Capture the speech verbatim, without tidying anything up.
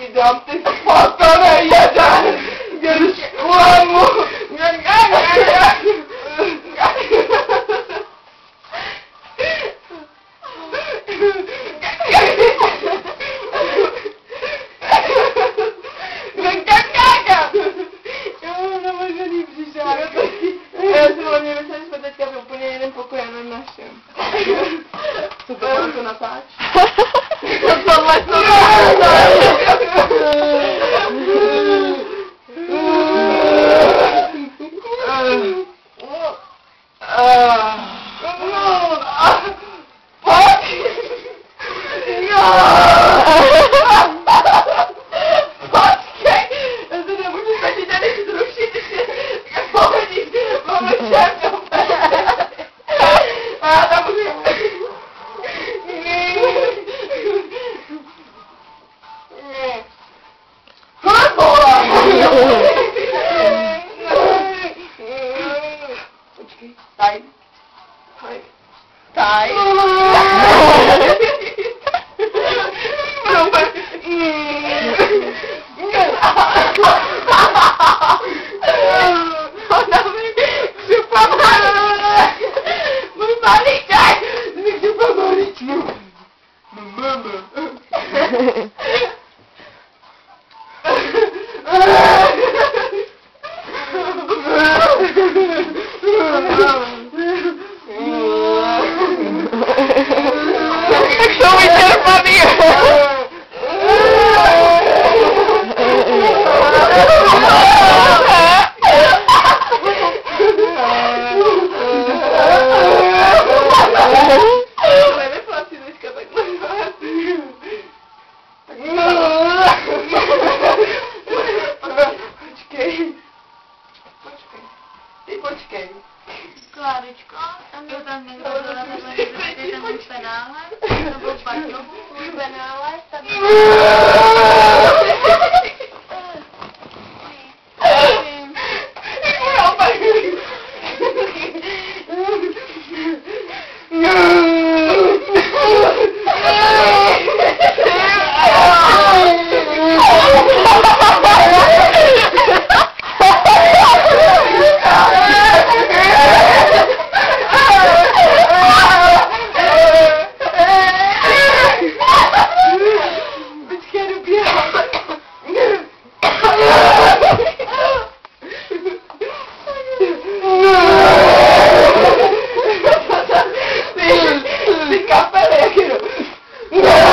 dám ty spatané jeden! Jen šklamu! Já jsem hlavně myslela, že jsme teďka v úplně jiném pokoji, jenom našem. Co to vám to natáčí? Tohle to Taj. Taj. Taj. Ona mi připadá. Můj maliček. Mi připadá maličku. So we get it from here! Počkej. Kláričko, tam je tam někdo dole, nebo je tam můj penále, nebo baťohu, můj penále, tam je... No!